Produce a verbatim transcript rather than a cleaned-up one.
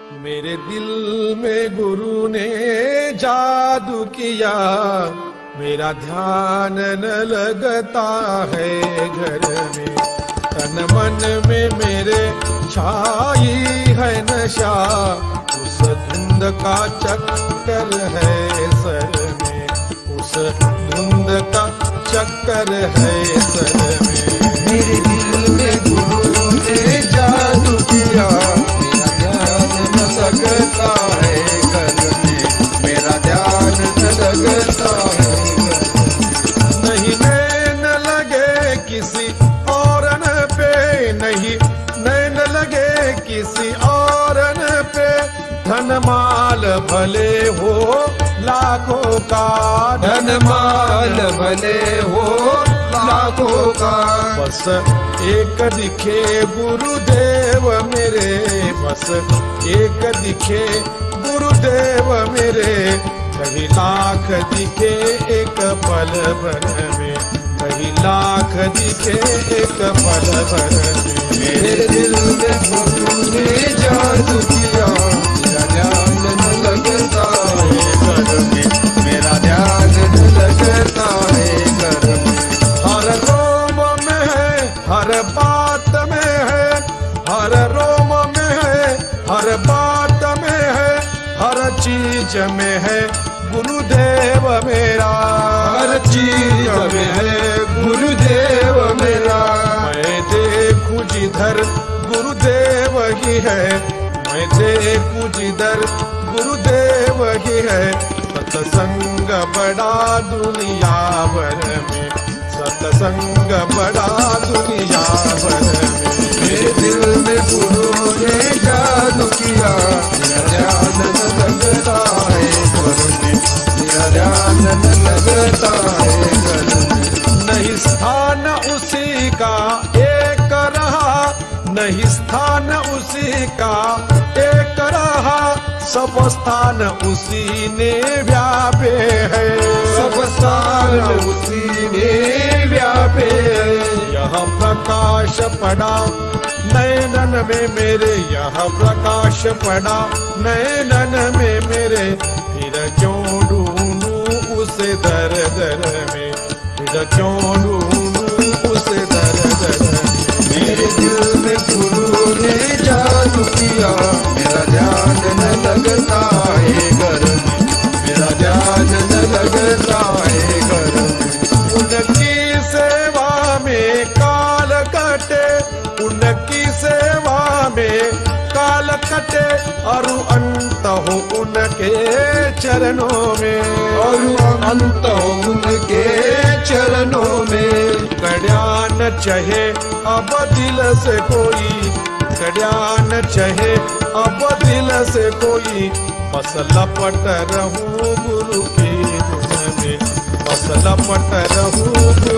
मेरे दिल में गुरु ने जादू किया, मेरा ध्यान न लगता है घर में। तन मन में मेरे छाई है नशा, उस धुंध का चक्कर है सर में, उस धुंध का चक्कर है सर में। मेरे दिल में गुरु ने जादू किया, लगता है घर में, मेरा ध्यान न लगता है। नहीं नैन लगे किसी और पे, नहीं नैन लगे किसी और पे, धन माल भले हो लाखों का, धन माल भले हो लाखों का, बस एक दिखे गुरुदेव मेरे, बस एक दिखे गुरुदेव मेरे, कहीं लाख दिखे एक पल भर में, कहीं लाख दिखे एक पल भर में। मेरे दिल में गुरु ने जादू किया, मेरा ध्यान न लगता है घर में, मेरा ध्यान न लगता है घर में। हर रोम में है, हर बात में है, हर रोम में है, हर बात में है, हर चीज में है गुरुदेव मेरा, हर चीज में है गुरुदेव मेरा। मैं देखूं जिधर गुरुदेव ही है, मैं देखूं जिधर गुरुदेव ही है। सत्संग बड़ा दुनिया भर में, सत्संग बड़ा दुनिया भर में। मेरे दिल में गुरु ने जादू किया, मेरा ध्यान न लगता है घर में, मेरा ध्यान न लगता है घर में। नहीं स्थान उसी का एक रहा, नहीं स्थान उसी का एक रहा, सब स्थान उसी ने व्यापे है, सब स्थान उसी ने व्यापे है। यहाँ प्रकाश पड़ा नैनन में मेरे, यहाँ प्रकाश पड़ा नैनन में मेरे, फिर क्यों ढूंढूं उसे दर दर में, फिर क्यों ढूंढूं उसे दर दर में। मेरे दिल में गुरु ने जादू किया, मेरा ध्यान न लगता है घर में, मेरा ध्यान न लगता है घर में। उनकी सेवा में काल कटे, उनकी सेवा में काल कटे, और अंत हो उनके चरणों में, और अंत हो उनके चरणों में। कल्याण चाहे अब दिल से कोई, कल्याण चाहे अब दिल से कोई, बस लपट रहूं गुरु की धुन में, बस लपट रहूं गुरु